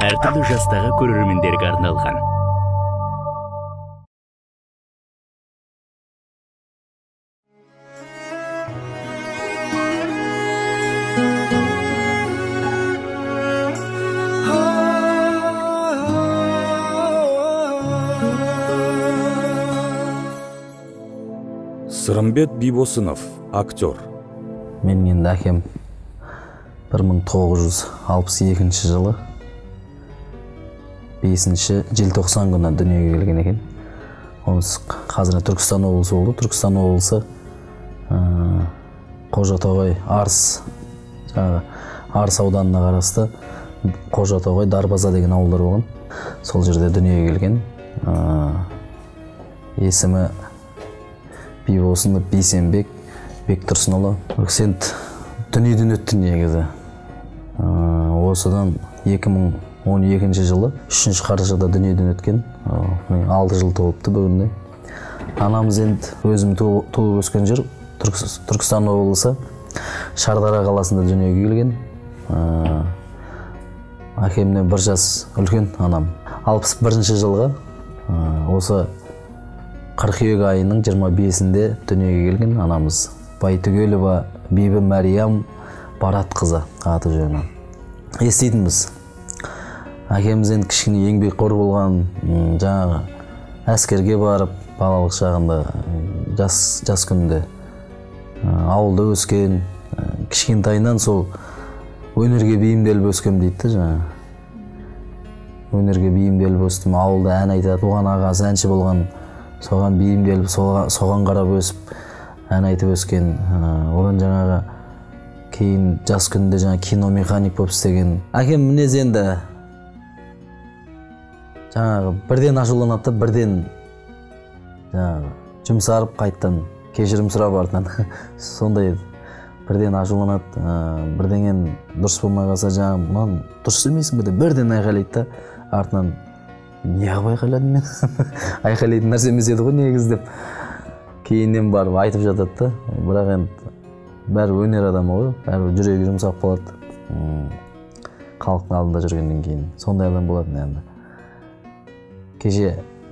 әртүрлі жастағы көрермендерге арналған. Сырымбет Бибосынов, актер. Менің енді әкем 1962 жылы 5 желтоқсан күні дүниеге келген екен. Онысы қазір Түркістан облысы болды. Түркістан облысы Қожатоғай Арыс ауданына қарасты Қожатоғай Дарбаза деген ауылдар болған. Сол жерде дүниеге келген. Есімі Бибосынов Бейсенбек Бектұрсынұлы. Өксент дүниеден өтті негізі. Осыдан 2012 жылы 3 қарашада дүниеден өткен. 6 жыл толыпты бүгінде. Анамыз енді өзім туып өскен жер Түркістан облысы Шардара қаласында дүниеге келген. Әкемнен 1 жас үлкен анам. 61 жылға осы қыркүйек айының 25-інде дүниеге келген анамыз. Байтүгелова Бибі Мәриям Баратқызы аты жөні. Естейтінбіз. Әкеміз енді кішкене еңбекқор болған, жаңағы әскерге барып, балалық шағында жас күнде ауылда өскен, кішкентайынан сол өнерге бейімделіп өскем дейді жаңа. Өнерге бейімделіп өстім, ауылда ән айтады, оған ағасы әнші болған. Соған бейімделіп, соған қарап өсіп, ән айтып өскен. Одан жаңағы кейін жас күнде жаңа киномеханик болып істеген. Әкем мінез енді жаңағы бірден ашуланады, бірден жаңағы жұмсарып қайттан кешірім сұрап артынан сондай еді. Бірден ашуланады, бірдеңен дұрыс болмай қалса жаңағы мынаны дұрыс емесің бе деп бірден айқайлайды да артынан неғып айқайладым мен? Айқайлайтын нәрсе емес еді ғой негізі деп. Кейіннен барып айтып жатады да. Бірақ енді бәрі өнер адамы ғой, бәрі жүрегі жұмсап қалады. Халықтың алдында жүргеннен кейін сондай адам болатын енді. Кеше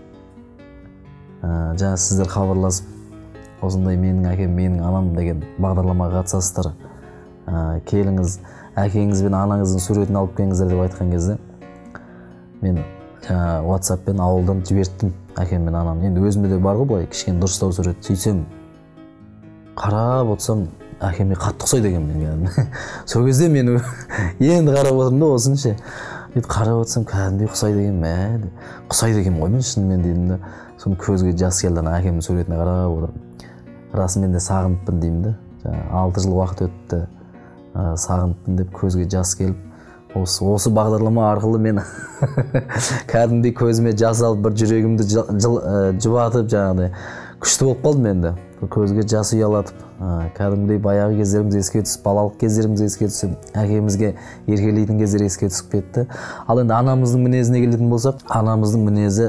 жаңа сіздер хабарласып, осындай менің әкем, менің анам деген бағдарламаға қатысасыздар. Келіңіз, әкеңіз бен анаңыздың суретін алып келіңіздер деп айтқан кезде мен WhatsApp-пен ауылдан жіберттім әкем мен анам. Енді өзімде де бар ғой былай кішкене дұрыстау сурет. Сөйтсем қарап отырсам әкеме қатты ұқсайды екен мен. Сол кезде мен енді қарап отырмын да осынша. Қарап отырсам кәдімгідей ұқсайды екен мә. Ұқсайды екен ғой мен шынымен деймін да. Соны көзге жас келді әкемнің суретіне қарап отырмын. Расымен де сағыныппын деймін да. 6 жыл уақыт өтті. Сағыныппын деп көзге жас келіп осы бағдарлама арқылы мен кәдімгідей көзіме жас алып бір жүрегімді жұбатып жаңағыдай күшті болып қалдым енді. Көзге жас ұялатып, кәдімгідей баяғы кездеріміз еске түсіп, балалық кездеріміз еске түсіп, әкемізге еркелейтін кездер еске түсіп кетті. Ал енді анамыздың мінезіне келетін болсақ, анамыздың мінезі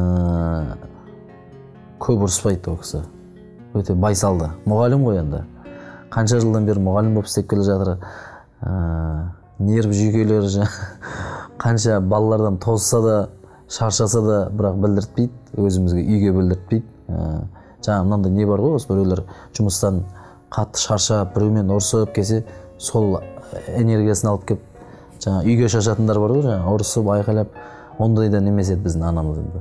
көп ұрыспайды ол кісі. Өте байсалды. Мұғалім ғой енді. Қанша жылдан бері мұғалім болып істеп келе жатыр. Нерв жүйкелері қанша балалардан тозса да, шаршаса да, бірақ білдіртпейді, өзімізге үйге білдіртпейді. Жаңа мынандай не бар ғой, осы біреулер жұмыстан қатты шаршап, біреумен ұрысып келсе, сол энергиясын алып келіп, жаңа үйге шашатындар бар ғой, жаңа ұрысып, айқайлап, ондайдан емес еді біздің анамыз енді.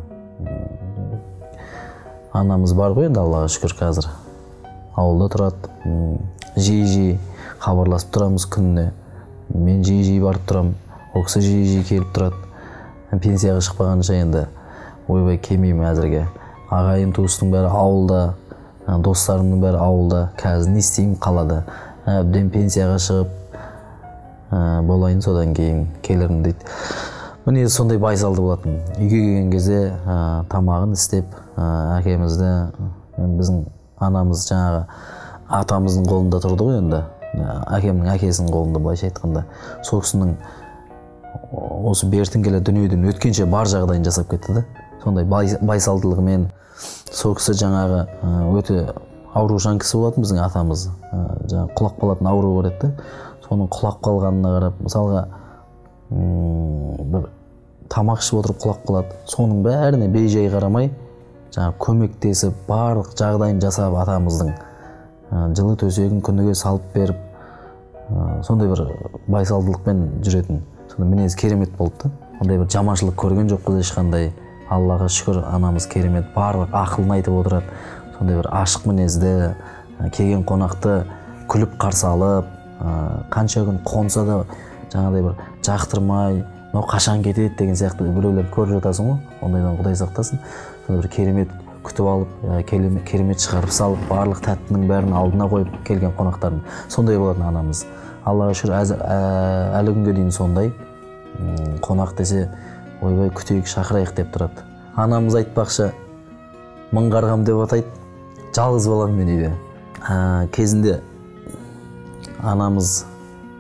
Анамыз бар ғой енді, Аллаға шүкір қазір. Ауылда тұрады, жиі хабарласып тұрамыз күніне. Мен жиі барып тұрам, ол кісі жиі келіп тұрады. Пенсияға шықпағанша енді ойбай келмеймін әзірге. Ағайын туыстың бәрі ауылда, достарымның бәрі ауылда. Қазір не істеймін қалада. Әбден пенсияға шығып болайын, содан кейін келермін дейді. Міне сондай байсалды болатын. Үйге келген кезде тамағын істеп, әкемізді, біздің анамыз жаңағы атамыздың қолында тұрды ғой енді. Әкемнің әкесінің қолында былайша айтқанда. Сол кісінің осы бертін келе дүниеден өткенше бар жағдайын жасап кетті да. Сондай байсалдылығымен сол кісі жаңағы өте аурушаң кісі болатын біздің атамыз. Жаңағы құлап қалатын ауру бар еді. Соның құлап қалғанына қарап, мысалға бір тамақ ішіп отырып құлап қалады. Соның бәріне бей-жай қарамай, жаңағы көмектесіп, барлық жағдайын жасап атамыздың жылы төсегін күніге салып беріп, сондай бір байсалдылықпен жүретін. Сонда мінез керемет болды да. Ондай бір жаманшылық көрген жоқпыз ешқандай. Аллаға шүкір, анамыз керемет, барлық ақылын айтып отырады. Сондай бір ашық мінезді, келген қонақты күліп қарсы алып, қанша күн қонса да жаңағыдай бір жақтырмай, мынау қашан кетеді деген сияқты біреулер көріп жатасың ғой. Ондайдан Құдай сақтасын. Сонда бір керемет күтіп алып, керемет шығарып салып, барлық тәттінің бәрін алдына қойып келген қонақтардың. Сондай болатын анамыз. Аллаға шүкір, әлі күнге дейін сондай. Қонақ десе, ойбай күтейік, шақырайық деп тұрады. Анамыз айтпақшы, мың қарғам деп атайды, жалғыз балам мен үйде. Кезінде анамыз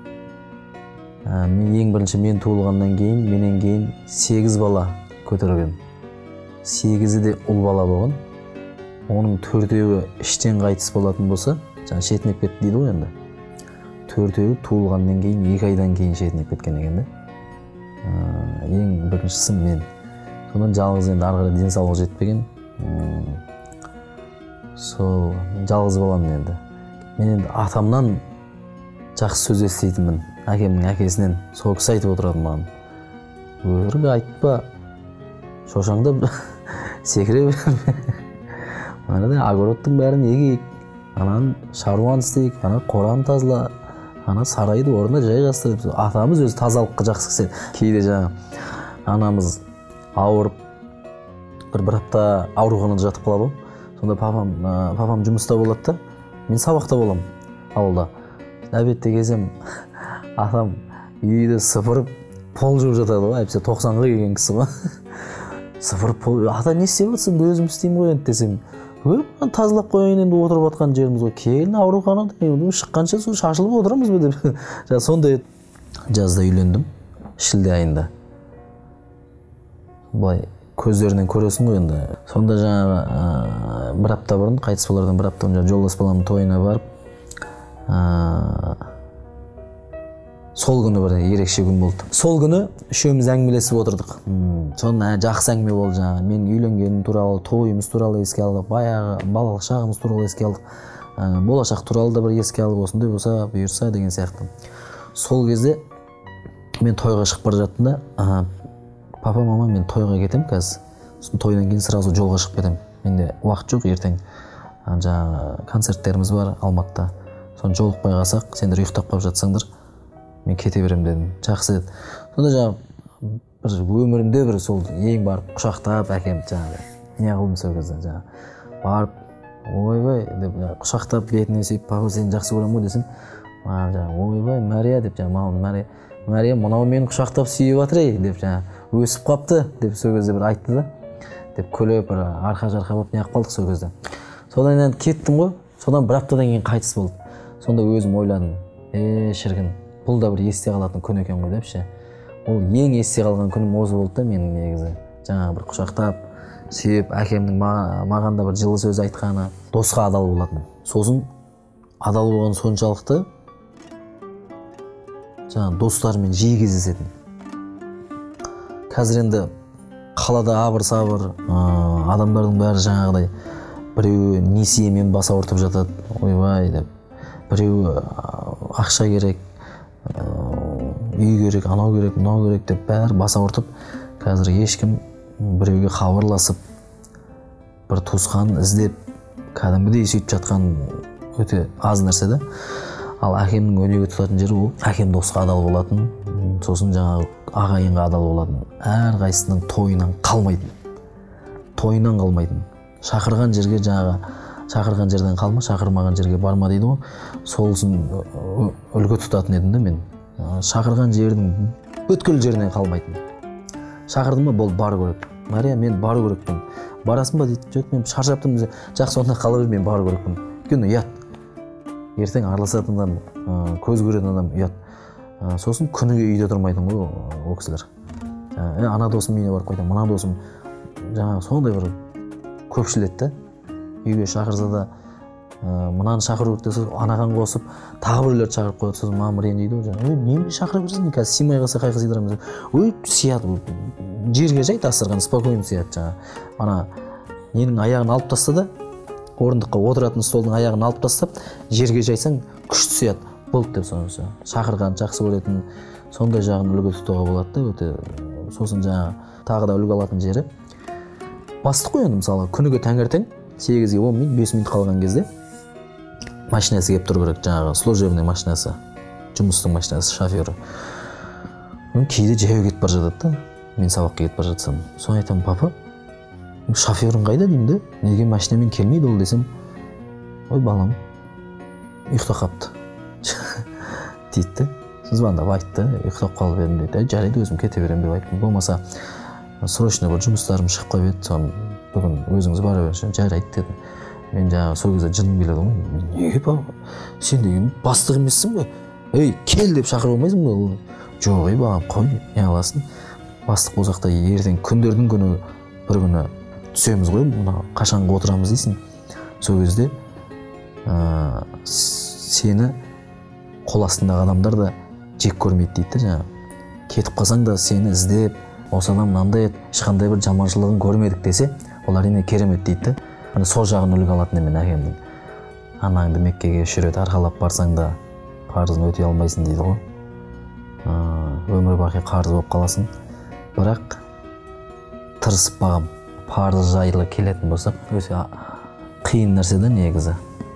ең бірінші мен туылғаннан кейін, менен кейін 8 бала көтерген. 8-і де ұл бала болған. Оның 4-еуі іштен қайтыс болатын болса, жаңа шетінеп кетті дейді ғой енді. 4-еуі туылғаннан кейін 2 айдан кейін шетінеп кеткен екен де. Ең біріншісі мен. Содан жалғыз енді арғара денсаулығы жетпеген. Сол жалғыз балам енді. Мен енді атамнан жақсы сөз еститінмін. Әкемнің әкесінен. Сол кісі айтып отырады маған. Өргі айтпа, шошаңдап секіре бер. Ана огородтың бәрін егейік, анан шаруаны істейік, ана қораны тазала, ана сарайды орнына жайғастырып. Атамыз өзі тазалыққа жақсы кісі. Кейде жаңа анамыз ауырып, бір апта ауруханада жатып қалады. Сонда папам жұмыста болады да, мен сабақта боламын ауылда. Обедте келсем, атам үйді сыпырып, пол жуып жатады ғой, әйтпесе 90-ға келген кісі ғой. Сыпырып пол, ата не істеп жатсың, өзім істеймін ғой енді десем, тазалап қояйын енді отырып жатқан жеріміз ғой, келін ауруханада, шыққанша шашылып отырамыз ба деп. Сондай жазда үйлендім, шілде айында. Былай көздерінен көресің ғой енді. Сонда жаңағы бір апта бұрын, қайтыс болардан бір апта бұрын жолдас баламның тойына барып, сол күні бір ерекше күн болды. Сол күні үшеуміз әңгімелесіп отырдық. Сонда жақсы әңгіме болды жаңағы. Мен үйленгенім туралы, тойымыз туралы еске алдық, баяғы балалық шағымыз туралы еске алдық. Болашақ туралы да бір еске алып, осындай болса, бұйырса деген сияқты. Сол кезде мен тойға шығып бара жаттым да, папа, мама, мен тойға кетем қазір. Тойдан кейін сразу жолға шығып кетем. Менде уақыт жоқ, ертең жаңағы концерттеріміз бар Алматыда. Соны жолықпай қалсақ, сендер ұйықтап қалып жатсаңдар, мен кете берем дедім. Жақсы деді. Сонда жаңағы бір өмірімде бір сол ең барып құшақтап әкем жаңағы не қылдым сол кезде жаңағы барып ойбай деп құшақтап бетіне сүйіп, папа сені жақсы көремін ғой десем, жаңағы ойбай Мария деп жаңағы Мария мынау мені құшақтап сүйіп жатыр ей деп жаңағы өсіп қапты деп сол кезде бір айтты да, деп күліп бір арқа-жарқа болып неғып қалдық сол кезде. Содан енді кеттім ғой, содан бір аптадан кейін қайтыс болды. Сонда өзім ойладым, шіркін, бұл да бір есте қалатын күн екен ғой депші. Ол ең есте қалған күнім осы болды да менің негізі. Жаңағы бір құшақтап, сүйіп, әкемнің маған да бір жылы сөз айтқаны, досқа адал болатын. Сосын адал болған соншалықты жаңағы достарымен жиі кездесетін. Қазір енді қалада абыр-сабыр, адамдардың бәрі жаңағыдай біреуі несиемен бас ауыртып жатады, ойбай деп. Біреуі ақша керек, үй керек, анау керек, мынау керек деп бәрі бас ауыртып, қазір ешкім біреуге хабарласып, бір туысқан іздеп, кәдімгідей сөйтіп жатқан өте аз нәрсе да. Ал әкемнің өнеге тұтатын жері ол, әкем досқа адал болатын, сосын жаңағы ағайынға адал болатын. Әрқайсының тойынан қалмайтын. Тойынан қалмайтын. Шақырған жерге жаңағы шақырған жерден қалма, шақырмаған жерге барма дейді ғой. Солсын үлгі тұтатын едім де мен. Шақырған жердің өткел жерінен қалмайтын. Шақырдым ба, бол бар көрек. Мария, мен бар көрекпін. Барасың ба дейді. Жоқ, мен шаршаптым. Жақсы, онда қала бер, мен бар көрекпін. Өйткені ұят. Ертең араласатын адам, көз көретін адам ұят. Сосын күніге үйде тұрмайтын ғой ол кісілер. Ана досым үйіне барып қайтам, мына досым жаңағы сондай бір көпшіл еді. Үйге шақырса да мынаны шақыру керек десе анаған қосып тағы біреулерді шақырып қояды. Сосын мамам ренжиді ғой жаңағы. Немен шақыра берсің, қазір сыймай қалса қай қыз сыйдырамыз. Сияды, жерге жай тастырған спокойно сияды жаңағы. Ана ненің аяғын алып таста да, орындыққа отыратын столдың аяғын алып тастап, жерге жайсаң күшті сияды. Болды деп сонысы. Шақырған жақсы көретін сондай жағын үлгі тұтуға болады да, өте. Сосын жаңағы тағы да үлгі алатын жері. Бастық қой енді мысалы күніге таңертең 8-ге 10 минут, 5 минут қалған кезде машинасы келіп тұру керек, жаңағы служебный машинасы, жұмыстың машинасы, шофері. Кейде жаяу кетіп бара жатады да, мен сабаққа кетіп бара жатсам. Соны айтамын, папа, шоферің қайда деймін де, неге машинамен келмейді ол десем, ой балам, ұйықтап қапты дейді. Звондап айтты, ұйықтап қалып едім дейді. Жарайды, өзім кете беремін деп айттым. Болмаса срочно бір жұмыстарым шығып қойып еді, соны бүгін өзіңіз бара берші, жарайды дедім. Мен жаңағы сол кезде жыным келеді ғой. Неге папа? Сен деген бастық емессің бе? Ей, кел деп шақырып алмайсың ба? Жоқ, ей балам, қой, не аласың? Бастық болсақ та ертең күндердің күні бір күні түсеміз ғой, мына қашанғы отырамыз дейсің. Сол кезде сені қол астындағы адамдар да жек көрмейді дейді жаңағы. Кетіп қалсаң да сені іздеп, осы адам мынандай еді, ешқандай бір жаманшылығын көрмедік десе, олар ене керемет дейді. Ана сол жағын үлгі алатын мен әкемнің. Анаңды Меккеге 3 рет арқалап барсаң да қарызын өтей алмайсың дейді ғой. Өмір бақи қарыз болып қаласың. Бірақ тырысып бағам. Парыз жайлы келетін болсақ, өте қиын нәрсе да негізі.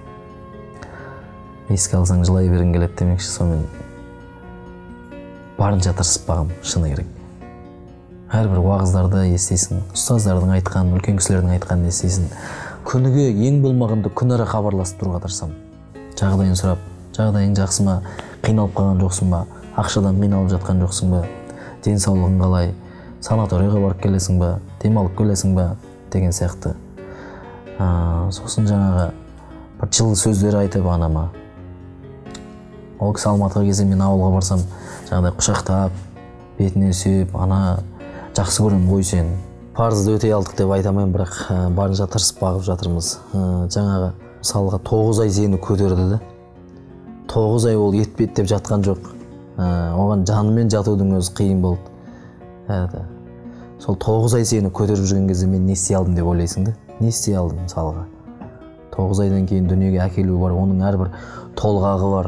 Еске алсаң жылай берің келеді демекші, сонымен барынша тырысып бағам, шыны керек. Әрбір уағыздарды естейсің, ұстаздардың айтқан, үлкен кісілердің айтқанын естейсің. Күніге ең болмағанда күнара хабарласып тұруға тырысам. Жағдайын сұрап, жағдайың жақсы ма, қиналып қалған жоқсың ба, ақшадан қиналып жатқан жоқсың ба, денсаулығың қалай, санаторияға барып келесің ба, демалып келесің ба деген сияқты. Сосын жаңағы бір жылы сөздер айтып анама. Ол кісі Алматыға келсе мен ауылға барсам, жаңағыдай құшақтап, бетіне сүйіп, ана жақсы көремін ғой сен. Парызды өтей алдық деп айтамайын, бірақ барынша тырысып бағып жатырмыз. Жаңағы мысалға 9 ай сені көтерді де. 9 ай ол етпет жатқан жоқ. Оған жанымен жатудың өзі қиын болды. Сол 9 ай сені көтеріп жүрген кезде мен не істей алдым деп ойлайсың да? Не істей алдым мысалға? 9 айдан кейін дүниеге әкелуі бар, оның әрбір толғағы бар.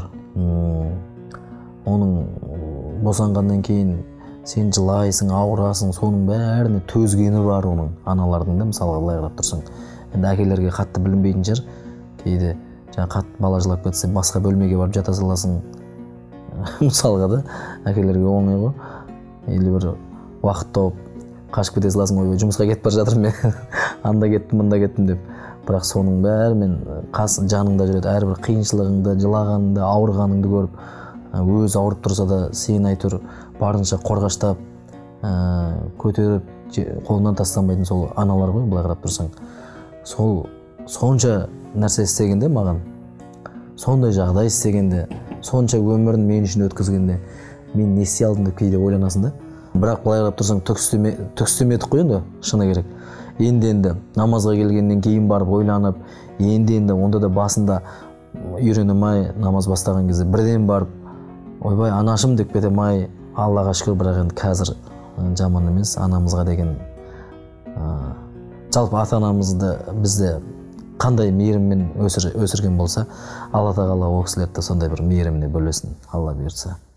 Оның босанғаннан кейін сен жылайсың, ауырасың, соның бәріне төзгені бар оның, аналардың да мысалға былай қарап тұрсың. Енді әкелерге қатты білінбейтін жер, кейде жаңа қатты бала жылап кетсе басқа бөлмеге барып жата саласың. Мысалға да әкелерге оңай ғой. Или бір уақыт тауып қашып кете саласың, ой жұмысқа кетіп бара жатырмын мен. Анда кеттім, мында кеттім деп. Бірақ соның бәрімен жаныңда жүреді, әрбір қиыншылығыңды, жылағаныңды, ауырғаныңды көріп, өз ауырып тұрса да сен айтыр барынша қорғаштап, көтеріп, қолынан тастамайтын сол аналар ғой, былай қарап тұрсаң. Сол сонша нәрсе істегенде маған, сондай жағдай істегенде, сонша өмірін мен үшін өткізгенде, мен не істей алдым деп кейде ойланасың да. Бірақ былай қарап тұрсаң түкістемедік қой енді, шыны керек. Енді намазға келгеннен кейін барып ойланып, енді онда да басында үйренемай намаз бастаған кезде бірден барып, ойбай анашым деп кетемай, Аллаға шүкір, бірақ енді қазір жаман емес, анамызға деген жалпы ата-анамызды бізді қандай мейіріммен өсірген болса, Алла тағала ол кісілерді сондай бір мейіріміне бөлесін, Алла бұйыртса.